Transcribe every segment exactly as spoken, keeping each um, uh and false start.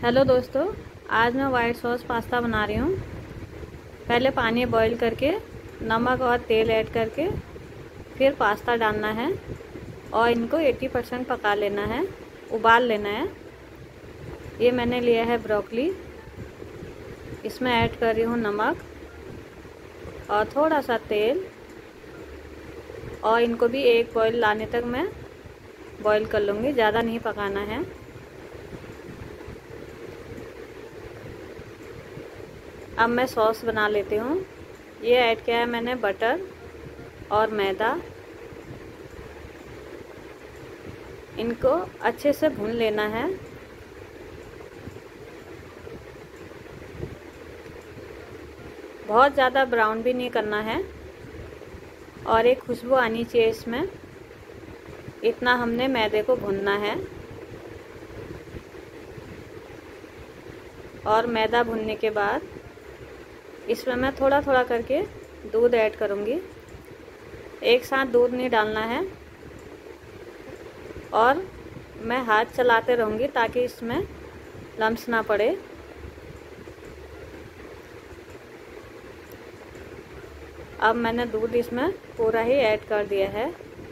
Hello दोस्तों, आज मैं वाइट सॉस पास्ता बना रही हूँ। पहले पानी बॉईल करके नमक और तेल ऐड करके फिर पास्ता डालना है और इनको अस्सी परसेंट पका लेना है, उबाल लेना है। ये मैंने लिया है ब्रोकली, इसमें ऐड कर रही हूँ नमक और थोड़ा सा तेल और इनको भी एक बॉईल लाने तक मैं बॉईल कर लूँगी, ज़्यादा नहीं पकाना है। अब मैं सॉस बना लेती हूँ। ये ऐड किया है मैंने बटर और मैदा, इनको अच्छे से भून लेना है। बहुत ज़्यादा ब्राउन भी नहीं करना है और एक खुशबू आनी चाहिए इसमें, इतना हमने मैदे को भूनना है। और मैदा भूनने के बाद इसमें मैं थोड़ा थोड़ा करके दूध ऐड करूँगी, एक साथ दूध नहीं डालना है। और मैं हाथ चलाते रहूँगी ताकि इसमें लम्स ना पड़े। अब मैंने दूध इसमें पूरा ही ऐड कर दिया है।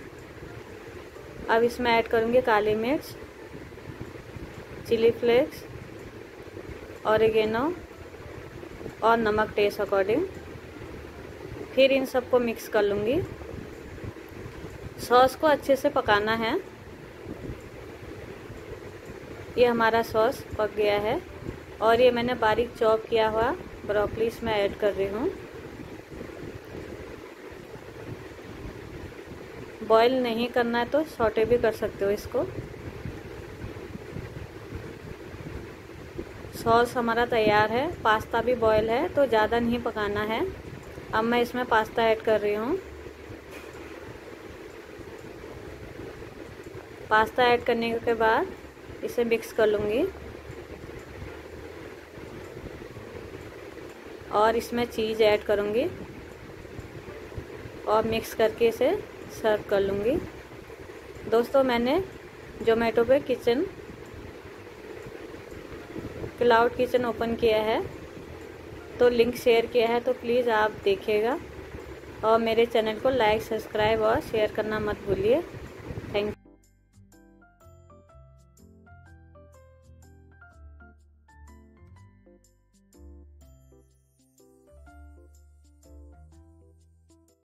अब इसमें ऐड करूँगी काली मिर्च, चिली फ्लेक्स, ऑरिगेनो और नमक टेस्ट अकॉर्डिंग। फिर इन सबको मिक्स कर लूँगी। सॉस को अच्छे से पकाना है। ये हमारा सॉस पक गया है और ये मैंने बारीक चॉप किया हुआ ब्रोकली इसमें ऐड कर रही हूँ। बॉईल नहीं करना है तो सॉटे भी कर सकते हो इसको। सॉस हमारा तैयार है, पास्ता भी बॉईल है तो ज़्यादा नहीं पकाना है। अब मैं इसमें पास्ता ऐड कर रही हूँ। पास्ता ऐड करने के बाद इसे मिक्स कर लूँगी और इसमें चीज़ ऐड करूँगी और मिक्स करके इसे सर्व कर लूँगी। दोस्तों, मैंने जोमेटो पे किचन क्लाउड किचन ओपन किया है तो लिंक शेयर किया है, तो प्लीज़ आप देखिएगा और मेरे चैनल को लाइक, सब्सक्राइब और शेयर करना मत भूलिए।